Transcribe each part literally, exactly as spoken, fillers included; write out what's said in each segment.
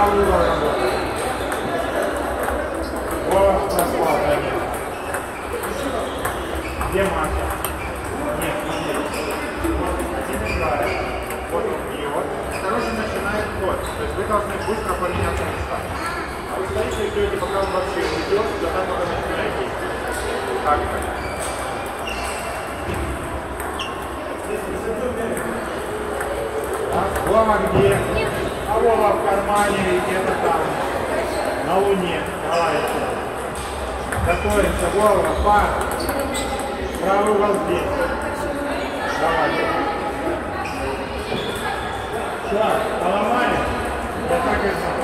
правый угол работает. О, прошла, да, нет. Где Маша? Нет, не здесь. Вот, один играет. Вот он бьет. Второй начинает ход. То есть вы должны быстро поменяться местами. А вы стоите и ждете, пока он вообще уйдет, тогда только начинает действовать. Так как. А Вова где? А Вова в кармане или где-то там. На Луне. Давай. Готовимся. Вова, пар. Правый угол здесь. Давай. Сейчас, поломали? Я так и знал.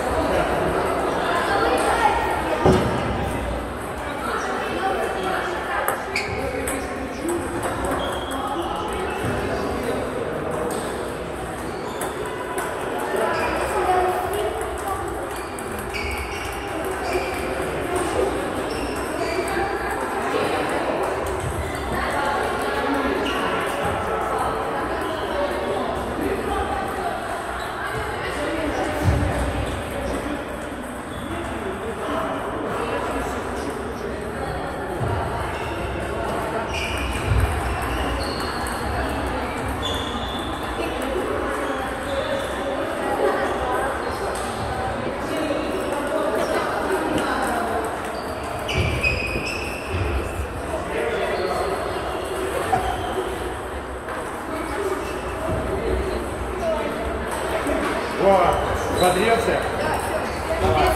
Бодрился? Давай.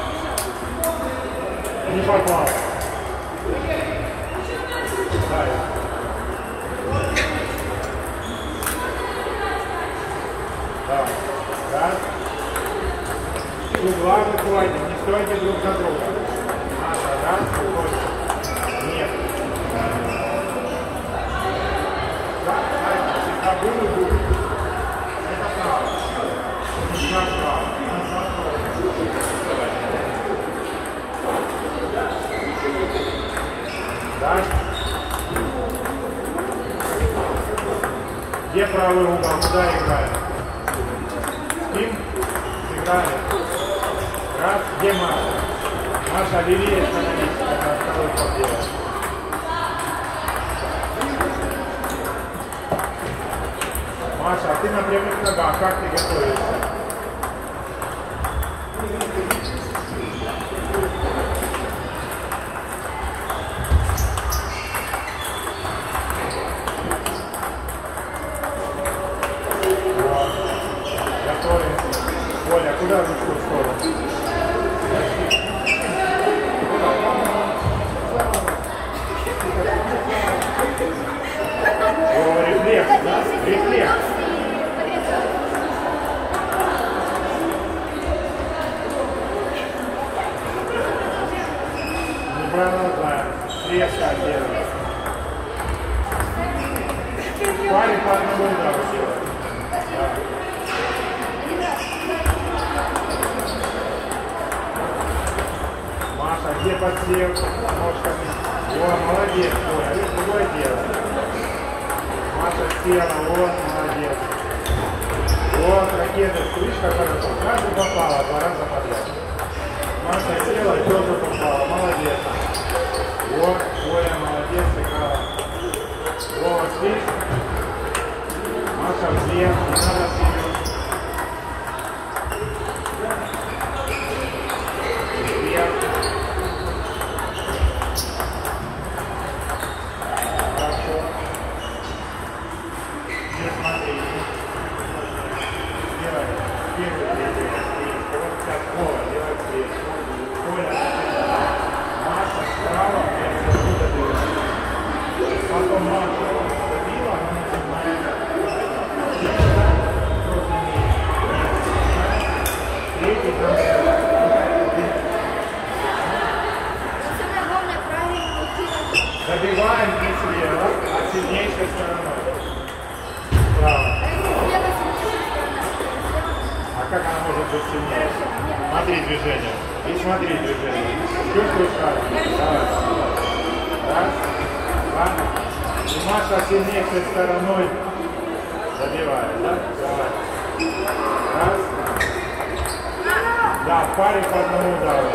Не попал. Давай. Давай. Раз. С угла выходим. Не стойте друг за друга. Маша, раз, выходим. Нет. Да, всегда был и будет. Это право. Назад право. Назад право. Дальше. Где правый угол? Куда играем? Спим? Сыграли. Раз. Где Маша? Маша, левее становись, когда второй ход делаешь. Маша, а ты на прямых ногах, как ты готовишься? Оля, куда ручку в сторону? О, рефлекс, да? Рефлекс. Неправильно знаем. Резко делаем. Парень по одному удару делаем. Маша, где подсел? Ножками. О, молодец, Оля, это другое дело. Маша села, вот, молодец. Вот, ракета, слышь, как хорошо. Сразу попала, два раза подряд. Маша села, тоже попала, молодец. Вот, Оля, молодец, играла. Вова, слышь? Маша вверх, не надо вперед. Забиваем не слева, а сильнейшей стороной. Право. А как она может быть сильнее? Смотри движение. И смотри движение. Чувствуешь как? Давай. Раз, два. И Маша сильнейшей стороной забивает, да? Давай. Раз. Да, Да, в паре по одному удару.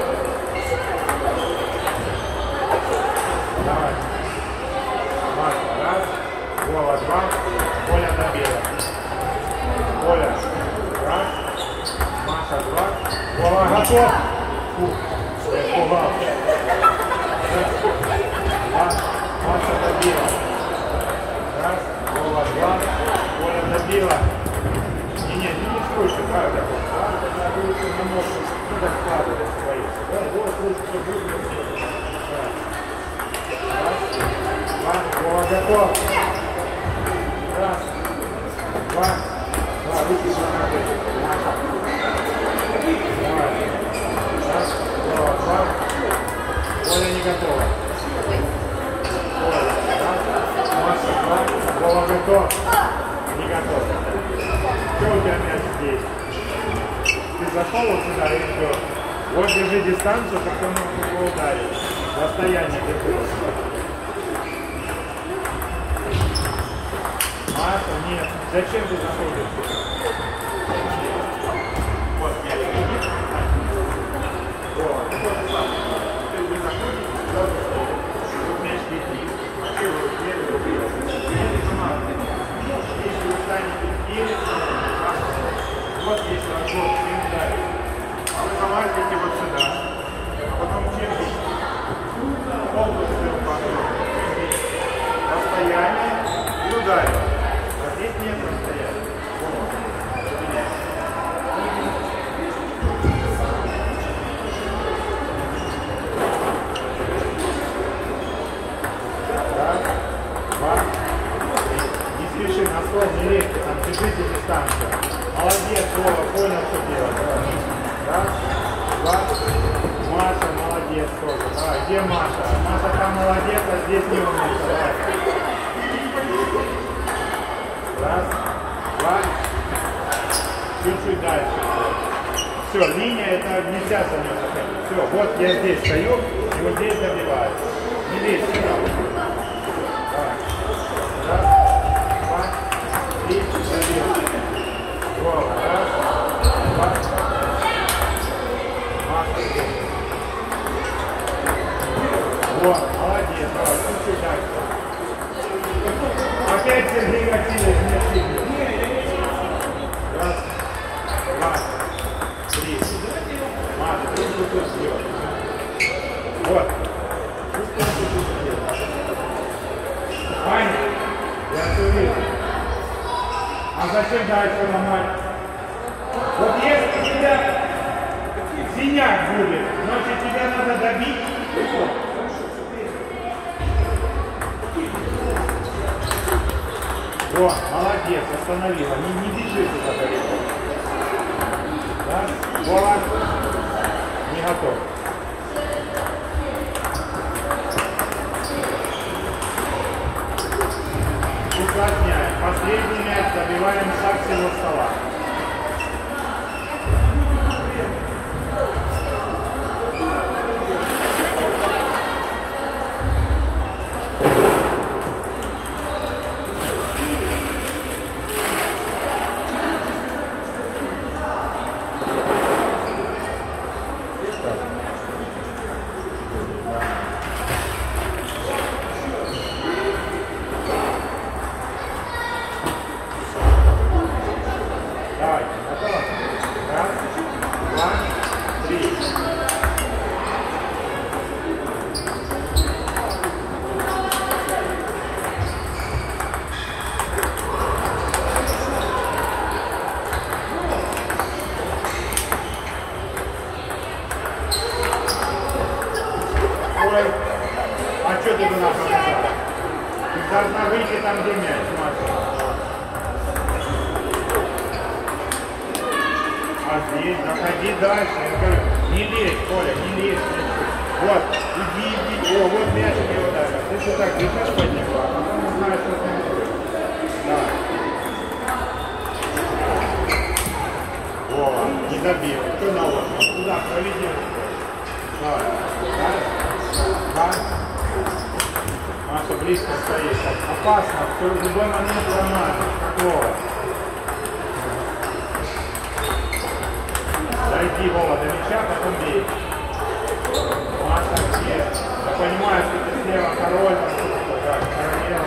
Давай. Маша, раз. Вова, два. Коля добила. Коля, раз. Маша, два. Вова, готов. Фух, я испугался. Раз. Два. Маша добила. Раз. Вова, два. Коля добила. Не, не, не сколько, правда. Когда вы на ножку туда складывать свои. Вот, лучше, все будет. Раз, два, Вова, готов. Раз, два, два, руки закрыты. Маша. Давай. Раз, Вова, два. Оля не готова. Оля, раз, Маша, два. Вова готов. Не готов. Что у тебя мяч здесь? Ты зашел вот сюда и все. Вот держи дистанцию, потом его ударить. Расстояние держи. Маша, нет. Зачем ты заходишь? Вот, я не вижу. Вот. Ты не заходишь, тут мяч летит. А ты его первый убил. Если вы станете или вот есть разбор, всем ударит. А вы залазите вот сюда. А потом чем-то полностью расстояние и ударит. А здесь нет расстояния. Раз, два, три. Не спеши, на стол не лезьте, там держите дистанцию. Молодец, Вова, понял, что делать. Раз, два. Маша, молодец тоже. Давай, где Маша? Маша там молодец, а здесь не умница. Давай. Раз, два. Чуть-чуть дальше. Все, линия, это нельзя за нее заходить. Все, вот я здесь стою, и вот здесь добиваю. Не лезь сюда. Давай. Раз, два, три, четыре. Вова, раз, два. Маша, здесь. Вот, молодец, давай, чуть-чуть дальше. Опять Сергей Васильевич мне сильный. Раз, два, три. Маша, ты что тут сделаешь? Вот. Что ты тут сделаешь? Ваня, я все вижу. А зачем дальше ломать? Вот если у тебя синяк будет, значит тебя надо добить. О, молодец, остановила. Не, не бежи туда далеко. Да? Вот. Не готов. Усложняем. Последний мяч забиваем со всего стола. А что ты туда побежала? Ты должна выйти там, где мяч, Маша. А здесь, заходи дальше. Я говорю, не лезь, Коля, не лезь. Вот, иди, иди. О, вот мяч не ударил. Ты что так держишь под него, а потом не знаешь, что ты делаешь. Да. Вова, не добил. Что на лодку? Туда, проведи. Давай. Раз, два. Маша близко стоит. Опасно, в любой момент ломать. Вова. дойди, Вова, до мяча, потом бей. Маша, есть. Я понимаю, что ты слева король, да, королева.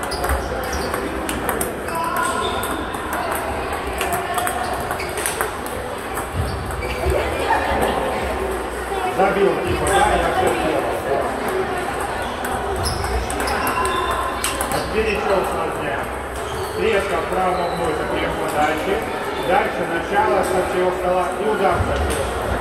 Забил, типа, да, я все сделал. Перечел с дня. Резко вправо ногой закреп подачи. Дальше начало со всего стола и удар со всего стола.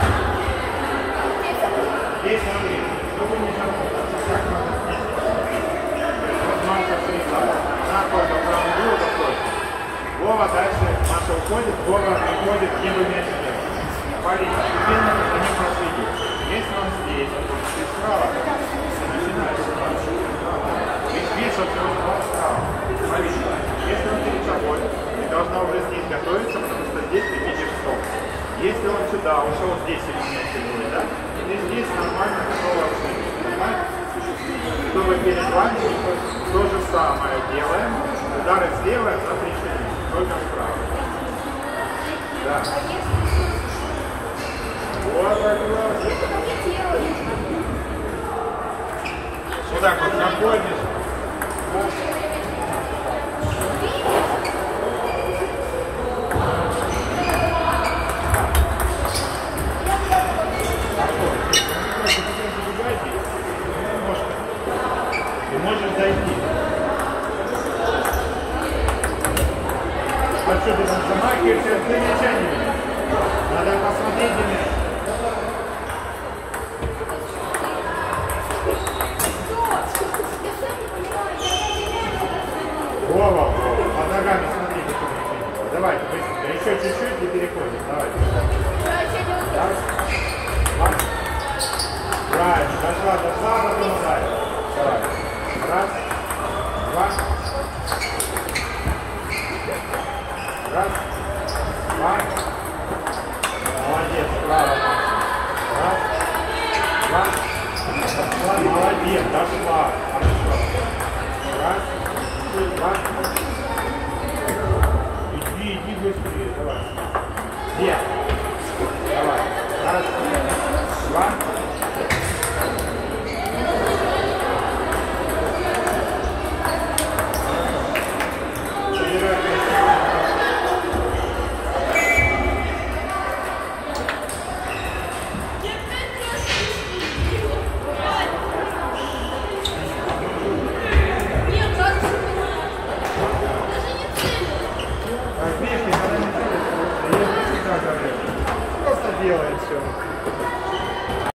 Здесь смотри, чтобы не запутаться, как надо здесь. Вот Маша срезала. На только правый угол такой. Вова дальше, Маша уходит, Вова приходит, где бы мяч нет. Парень постепенно за ним проследит. Если он здесь, ты справа, начинаешь справа. Ведь весом всего стола справа. Смотри, если он перед собой, ты должна уже здесь готовиться, потому что здесь ты видишь стол. Если он сюда ушел, здесь или вместе будет, да? Ты здесь нормально готова обследовать, понимаешь? Чтобы перед вами то же самое делаем. Удары слева запрещены, только справа. Да. Вот так вот. Вот так вот находишь. Ты можешь зайти. А что ты там замахиваешься с замечаниями? Надо посмотреть на меня. Вова, Вова, под ногами смотри, как он. Давайте, быстренько. Еще чуть-чуть и переходим. Давайте. Раз. Два. Правильно. Дошла, дошла, а потом ударь. Давай. Раз. Два. Раз. Два. Молодец, право. Раз. Два. Дошла, молодец, дошла. Хорошо. Раз. Два. Иди, иди быстрее, давай. Нет. Давай. Раз. Два. Просто делаем все.